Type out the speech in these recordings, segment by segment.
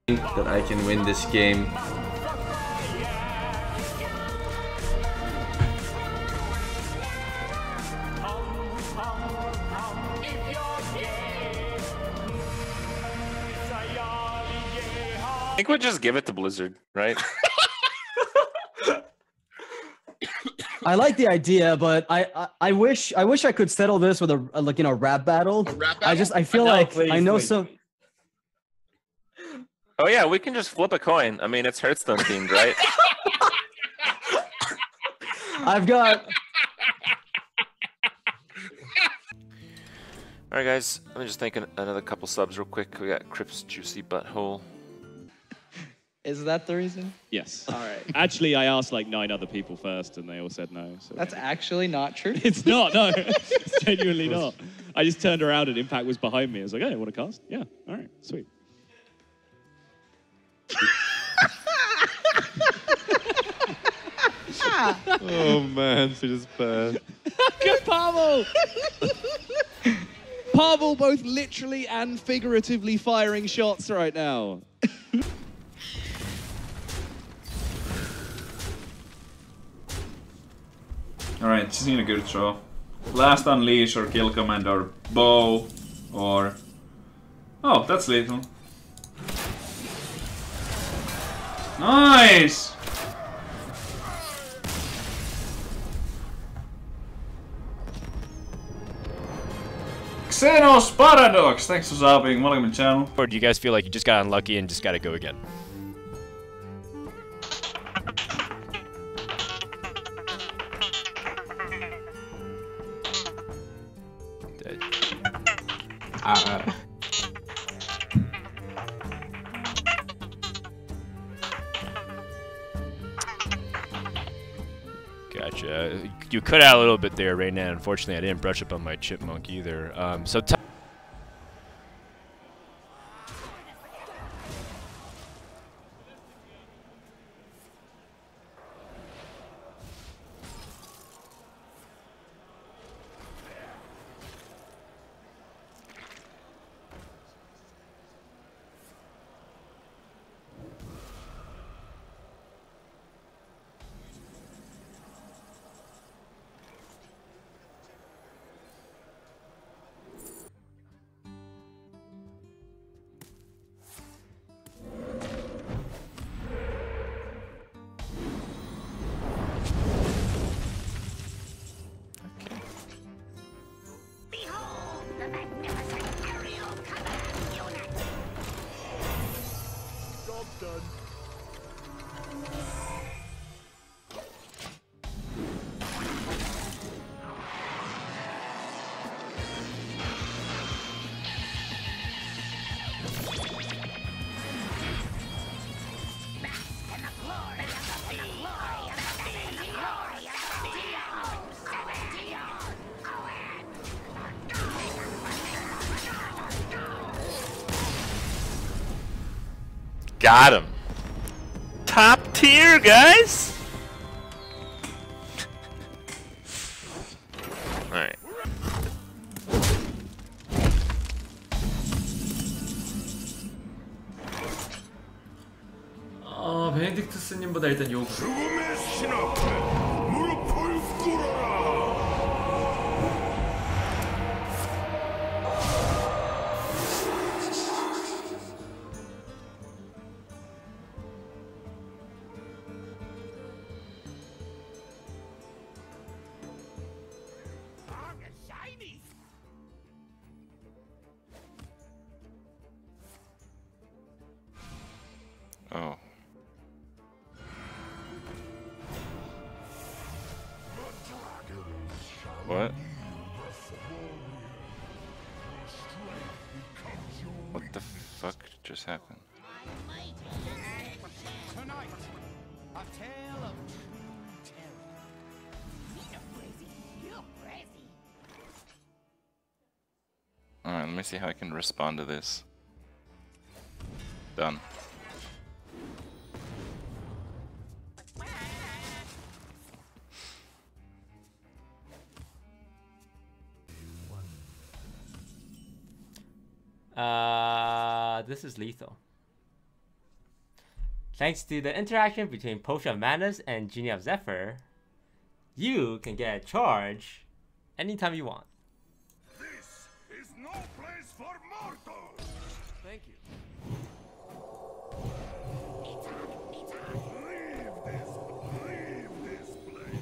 that I can win this game. I think we'll just give it to Blizzard, right? I like the idea, but I wish I could settle this with a like rap battle. I feel like I know some. Oh yeah, we can just flip a coin. I mean, it's Hearthstone themed, right? I've got. All right, guys. Let me just thank another couple subs real quick. We got Crip's Juicy Butthole. Is that the reason? Yes. All right. Actually, I asked like 9 other people first, and they all said no. So. That's actually not true. It's not. No, it's genuinely not. I just turned around and Impact was behind me. I was like, "Hey, want to cast? Yeah. All right. Sweet." Oh man, she just bad. Good Pavel! Pavel both literally and figuratively firing shots right now. Alright, she's in a good throw. Last Unleash or Kill Command or Bow or... Oh, that's lethal. Nice! Xenos Paradox! Thanks for subbing, welcome to the channel. Or do you guys feel like you just got unlucky and just gotta go again? Dead. Gotcha. You cut out a little bit there, Reyna. Unfortunately, I didn't brush up on my chipmunk either. So. Got him. Top tier, guys. All right. 베네딕트스님보다 일단 요구. Oh. What? What the fuck just happened? Alright, let me see how I can respond to this. Done. This is lethal. Thanks to the interaction between Potion of Madness and Genie of Zephyr, you can get a charge anytime you want. This is no place for mortals. Thank you. Leave this place.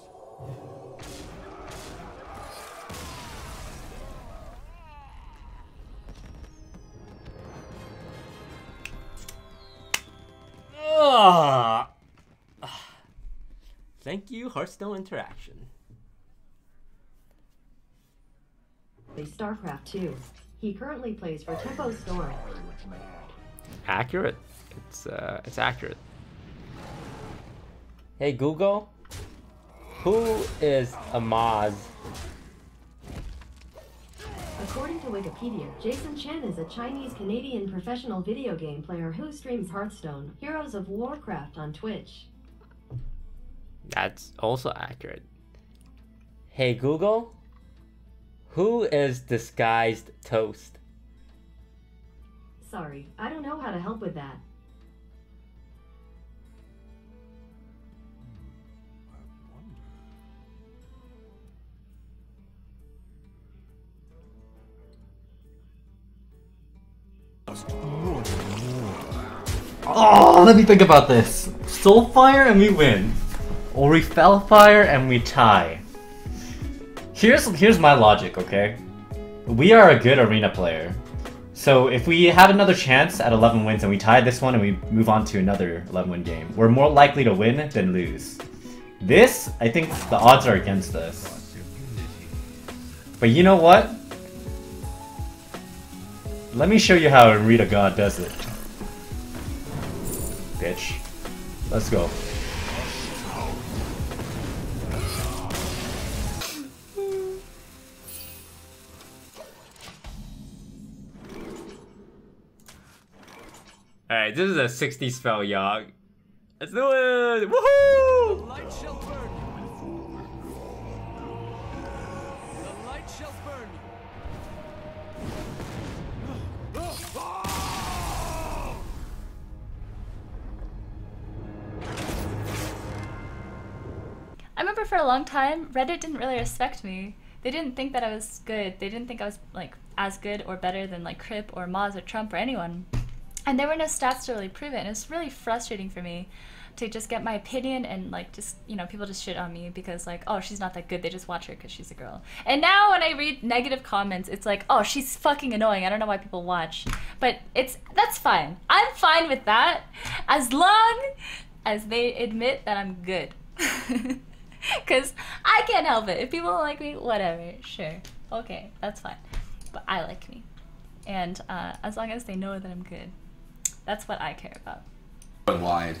Thank you, Hearthstone Interaction. StarCraft 2. He currently plays for Tempo Storm. Accurate. It's accurate. Hey Google, who is Amaz? According to Wikipedia, Jason Chen is a Chinese-Canadian professional video game player who streams Hearthstone, Heroes of Warcraft on Twitch. That's also accurate. Hey Google, who is Disguised Toast? Sorry, I don't know how to help with that. Oh, let me think about this. Soulfire and we win. Or we Felfire and we tie. Here's my logic, okay? We are a good arena player. So if we have another chance at 11 wins and we tie this one and we move on to another 11-win game, we're more likely to win than lose. This, I think the odds are against us. But you know what? Let me show you how Rita God does it. Bitch. Let's go. Alright, this is a 60 spell, y'all. Let's do it! Woohoo! The light shall burn you. The light shall burn I remember for a long time, Reddit didn't really respect me. They didn't think that I was good. They didn't think I was like as good or better than like Crip or Moz or Trump or anyone. And there were no stats to really prove it. And it's really frustrating for me to just get my opinion and like just, you know, people just shit on me because like, oh, she's not that good. They just watch her because she's a girl. And now when I read negative comments, it's like, oh, she's fucking annoying. I don't know why people watch. But that's fine. I'm fine with that as long as they admit that I'm good. Because I can't help it. If people don't like me, whatever, sure. Okay, that's fine. But I like me. And as long as they know that I'm good, that's what I care about. But wide.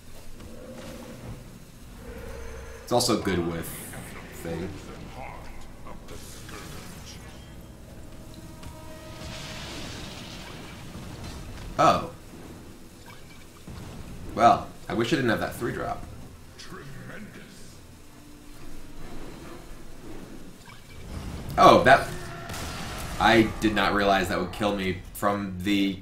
It's also good with thing. Oh. Well, I wish I didn't have that 3-drop. Oh, that... I did not realize that would kill me from the...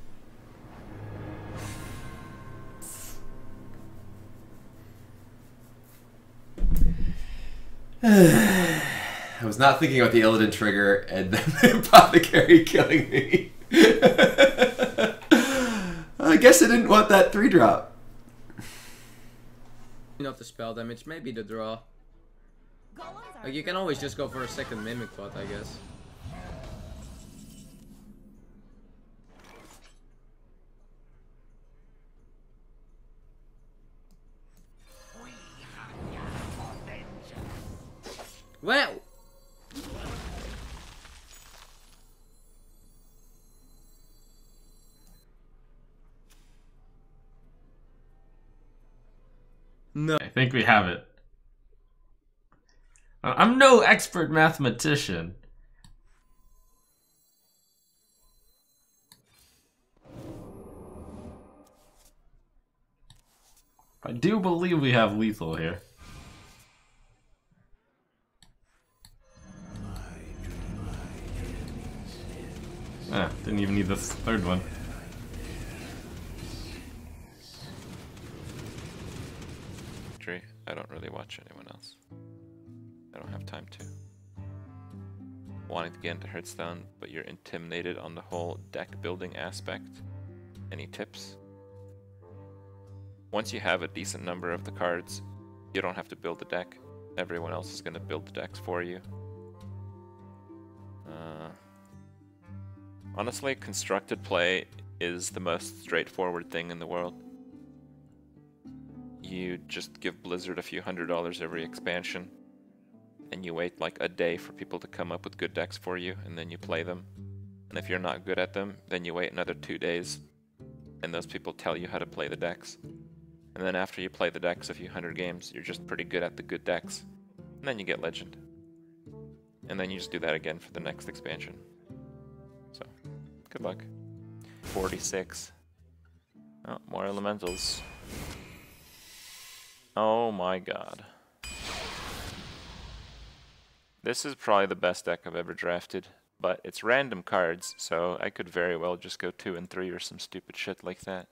I was not thinking about the Illidan trigger and then the Apothecary killing me. I guess I didn't want that 3-drop. Not the spell damage, maybe the draw. Like, you can always just go for a second Mimic Bot, I guess. Well! No. I think we have it. I'm no expert mathematician. I do believe we have lethal here. Ah, didn't even need this third one. Victory. I don't really watch anyone else. I don't have time to. Wanting to get into Hearthstone, but you're intimidated on the whole deck building aspect. Any tips? Once you have a decent number of the cards, you don't have to build the deck. Everyone else is going to build the decks for you. Honestly, constructed play is the most straightforward thing in the world. You just give Blizzard a few $100 every expansion, and you wait like a day for people to come up with good decks for you, and then you play them. And if you're not good at them, then you wait another 2 days, and those people tell you how to play the decks. And then after you play the decks a few hundred games, you're just pretty good at the good decks. And then you get Legend. And then you just do that again for the next expansion. So, good luck. 46. Oh, more elementals. Oh my god. This is probably the best deck I've ever drafted, but it's random cards, so I could very well just go 2 and 3 or some stupid shit like that.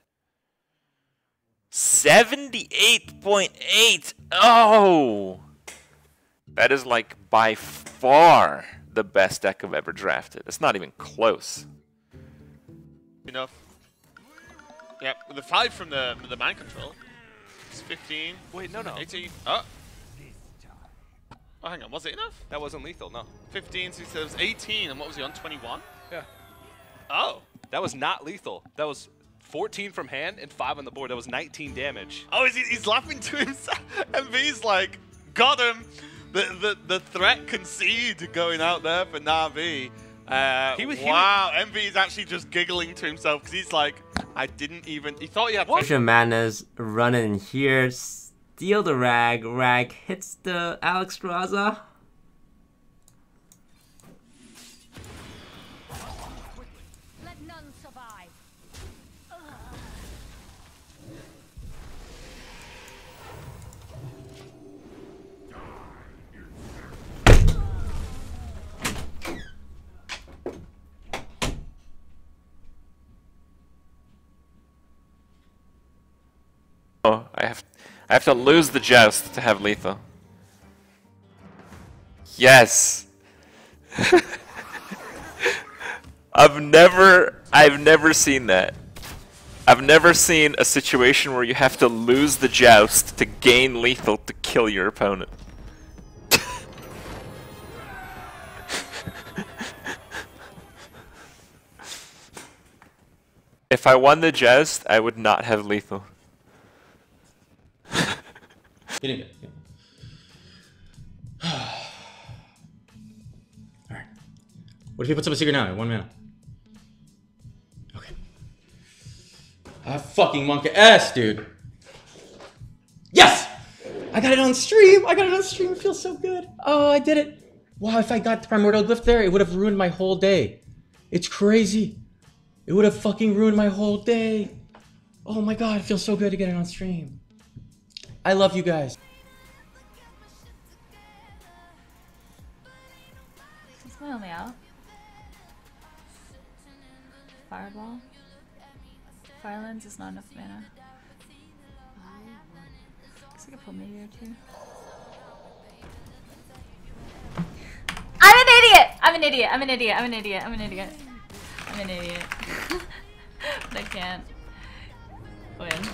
78.8! Oh! That is like by far the best deck I've ever drafted. It's not even close. Enough. Yeah, with the 5 from the mind control. It's 15. Wait, no. 18. Oh. Oh, hang on. Was it enough? That wasn't lethal, no. 15, so he said it was 18, and what was he on? 21? Yeah. Oh. That was not lethal. That was 14 from hand and 5 on the board. That was 19 damage. Oh, he's laughing to himself. And V's like, got him. The threat conceded going out there for Na'Vi. Wow, MV is actually just giggling to himself because he's like, I didn't even. He thought he had. Potion Madness running here, steal the rag. Rag hits the Alexstrasza. Let none survive. Oh, I have to lose the joust to have lethal. Yes. I've never seen that. I've never seen a situation where you have to lose the joust to gain lethal to kill your opponent. If I won the joust, I would not have lethal. Getting it. Alright. What if he puts up a secret now at 1 mana? Okay. Fucking Monka S, dude. Yes! I got it on stream! It feels so good. Oh, I did it. Wow, if I got the Primordial Glyph there, it would have ruined my whole day. It's crazy. It would have fucking ruined my whole day. Oh my god, it feels so good to get it on stream. I love you guys. Is this my only out? Fireball? Firelands is not enough mana. Looks like I pulled Meteor too. I'm an idiot! I'm an idiot. I'm an idiot. I'm an idiot. I'm an idiot. I'm an idiot. But I can't win.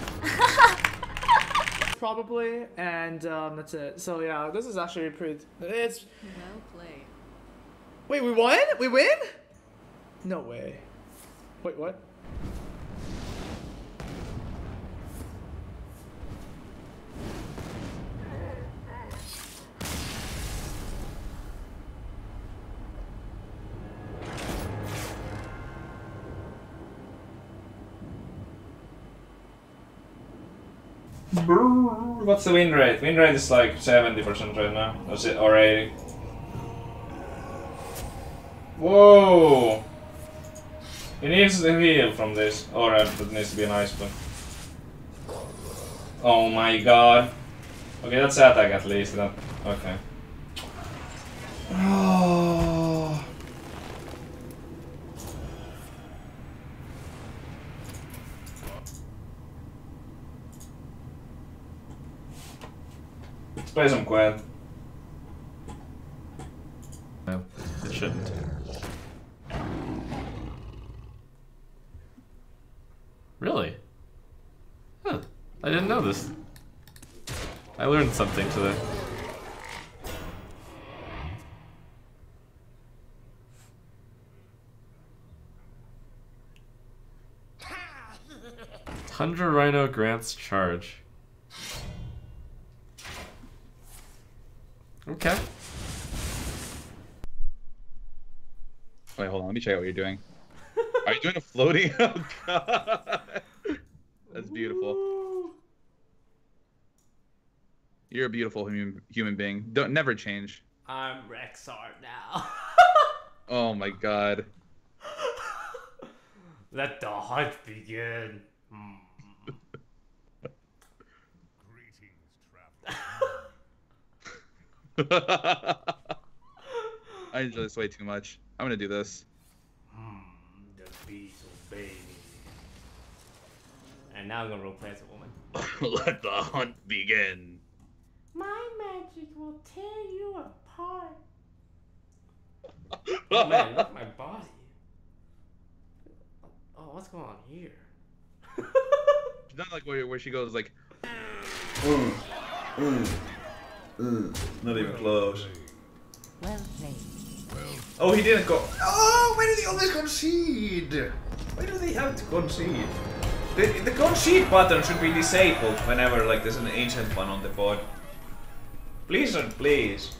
Probably, and that's it. So yeah, this is actually pretty. It's. Well played. Wait, we won? We win? No way. Wait, what? What's the win rate? Win rate is like 70% right now, or 80. Whoa! He needs the heal from this, or it needs to be an ice one. Oh my god. Okay, that's attack at least. That, okay. Oh. play some Gwent. No, it shouldn't. Really? Huh. I didn't know this. I learned something today. Tundra Rhino grants charge. Okay. Wait, hold on. Let me check out what you're doing. Are you doing a floating? Oh god, that's beautiful. You're a beautiful human being. Don't never change. I'm Rexar now. Oh my god. Let the hunt begin. I enjoy this way too much. I'm gonna do this. The beast obey me. And now I'm gonna roleplay as a woman. Let the hunt begin. My magic will tear you apart. Oh man, look at my body. Oh, what's going on here? It's not like where she goes like. Not even close. Well played. Oh, he didn't go. Oh, why do they always concede? Why do they have to concede? The concede button should be disabled whenever like there's an ancient one on the board. Please and please.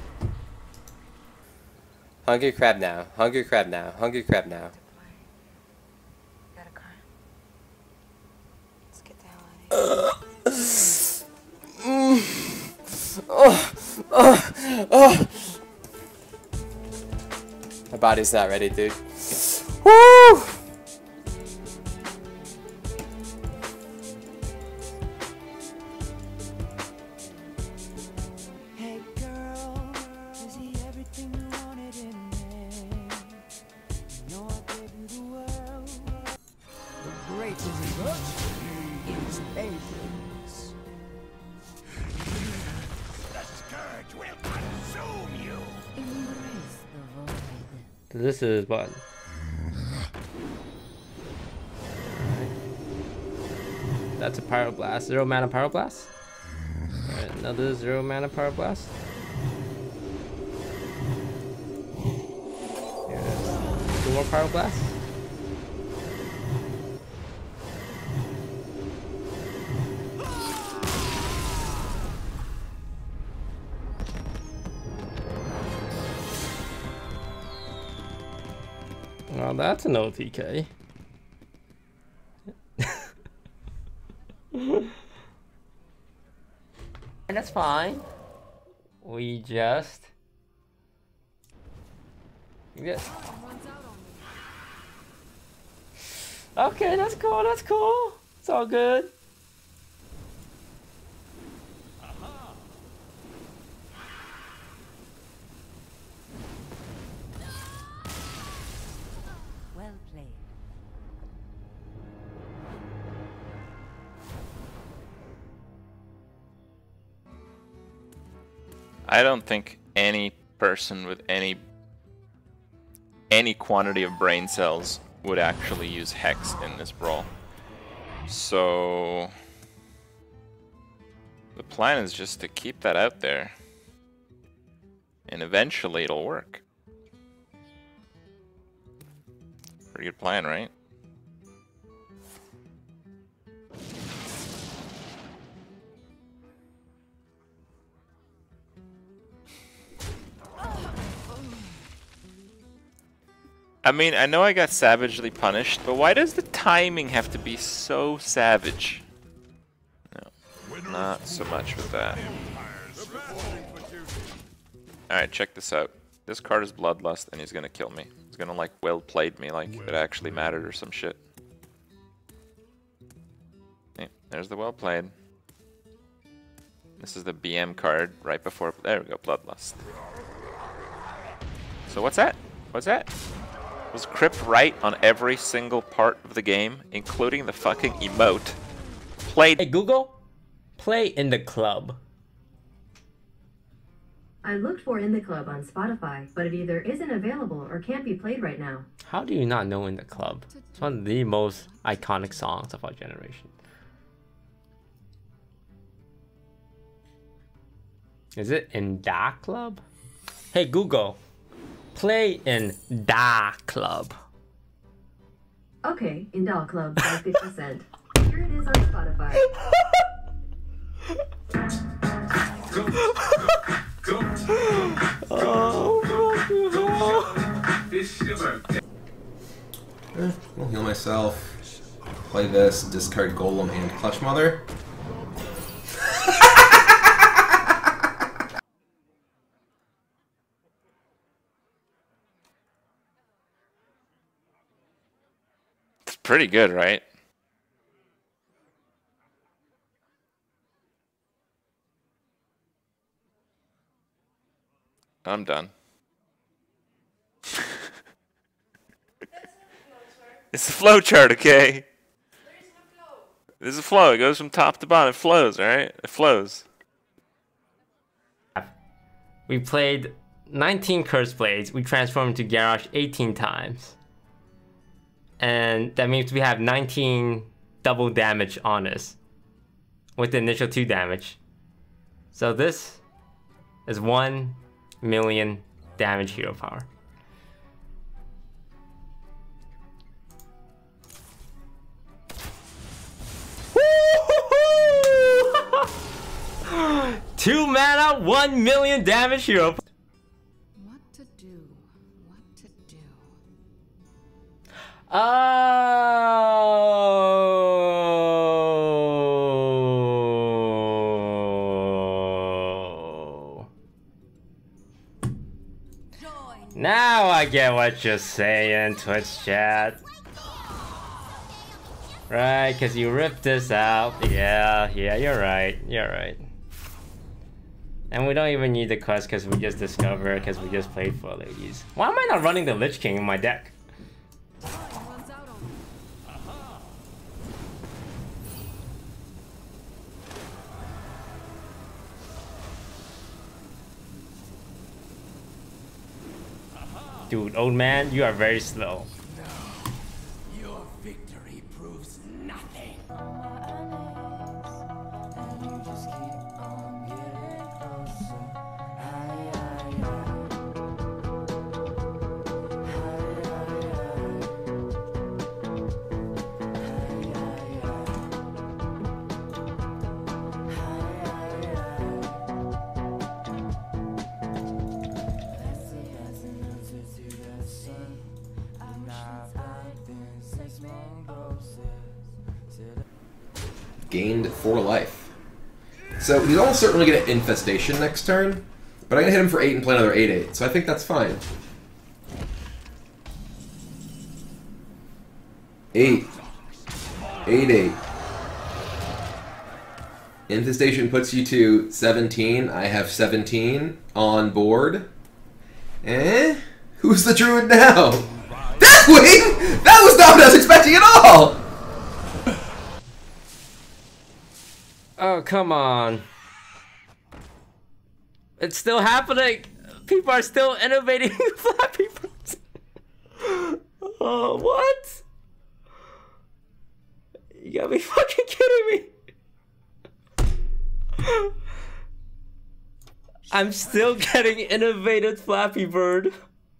Hungry crab now. Hungry crab now. Hungry crab now. Got a car? Let's get the hell out of here. My body's not ready, dude. Woo! Hey girl, is he everything you wanted in me? You know I gave you the world. The greatest virtue is patience. The scourge will consume you. Embrace the void. This is what? That's a Pyroblast. 0 mana Pyroblast? Alright, another 0 mana Pyroblast. Here's 2 more Pyroblasts. Well, that's an OTK. And that's fine. We just... Okay, that's cool, that's cool. It's all good. Well played. I don't think any person with any quantity of brain cells would actually use Hex in this brawl. So the plan is just to keep that out there, and eventually it'll work. Pretty good plan, right? I mean, I know I got savagely punished, but why does the timing have to be so savage? No, not so much with that. Alright, check this out. This card is Bloodlust, and he's gonna kill me. He's gonna, like, well-played me like it actually mattered or some shit. Okay, there's the well-played. This is the BM card right before... There we go, Bloodlust. So what's that? What's that? Was Crypt right on every single part of the game, including the fucking emote? Played. Hey Google, play in the club. I looked for In the Club on Spotify, but it either isn't available or can't be played right now. How do you not know In the Club? It's one of the most iconic songs of our generation. Is it In Da Club? Hey Google, play In Da Club. Okay, In Da Club by 50 Cent. Here it is on Spotify. I'll heal myself. Play this, discard Golem and Clutch Mother. It's pretty good, right? I'm done. It's a flow chart, okay? There's a flow. It goes from top to bottom. It flows, alright? It flows. We played 19 Curse Blades. We transformed into Garrosh 18 times. And that means we have 19 double damage on us. With the initial 2 damage. So this is 1 million damage hero power. Two mana, 1 million damage hero. What to do? What to do? Oh. Now I get what you're saying, Twitch chat. Right, because you ripped this out. Yeah, you're right. You're right. And we don't even need the quest because we just discovered because we just played for ladies. Why am I not running the Lich King in my deck? Dude, old man, you are very slow. Your victory proves nothing. Gained 4 life. So he's almost certainly going to Infestation next turn, but I'm going to hit him for 8 and play another 8/8, so I think that's fine. 8. 8/8. Infestation puts you to 17. I have 17 on board. Who's the druid now? That wing! That was not what I was expecting at all! Oh, come on. It's still happening. People are still innovating Flappy Birds. Oh, what? You gotta be fucking kidding me. I'm still getting innovated Flappy Bird.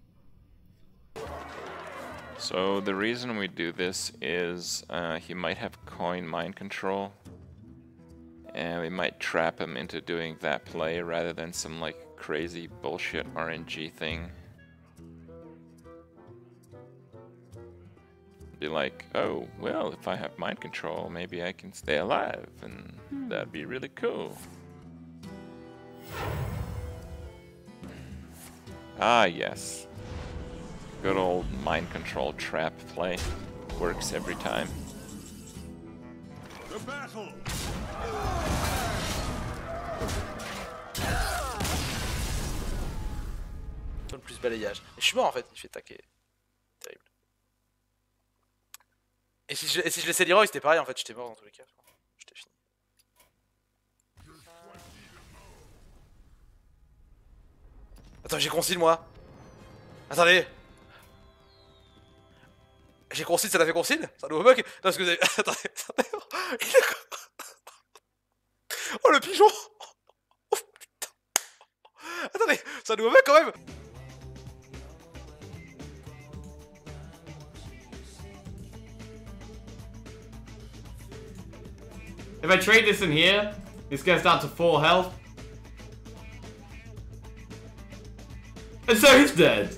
So the reason we do this is he might have coin mind control. And we might trap him into doing that play rather than some like crazy bullshit RNG thing. Be like, oh, well, if I have mind control, maybe I can stay alive, and that'd be really cool. Ah, yes. Good old mind control trap play. Works every time. The battle. Plus balayage. Et je suis mort en fait, il fait taquer. Terrible. Et si je laissais Leroy, c'était pareil en fait, j'étais mort dans tous les cas. J'étais fini. Attends, j'ai concile moi. Attendez. J'ai concile, ça l'a fait concile? C'est un nouveau bug? Non, excusez. Attendez, attendez. Oh le pigeon! Oh putain! Attendez, c'est un nouveau bug quand même! If I trade this in here, this goes down to 4 health. And so he's dead.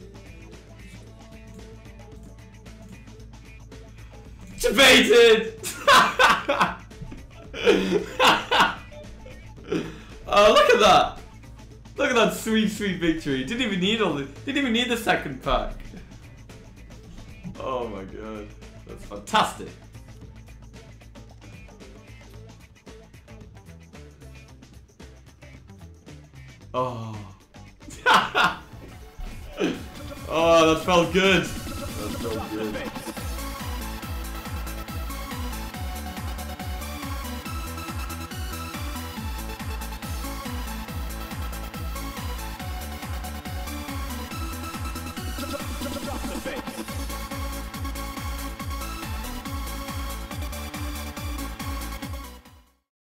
Debated! Oh, look at that! Look at that sweet, sweet victory. Didn't even need all the. Didn't even need the second pack. Oh my god, that's fantastic. Oh. Oh, that felt good. That felt good.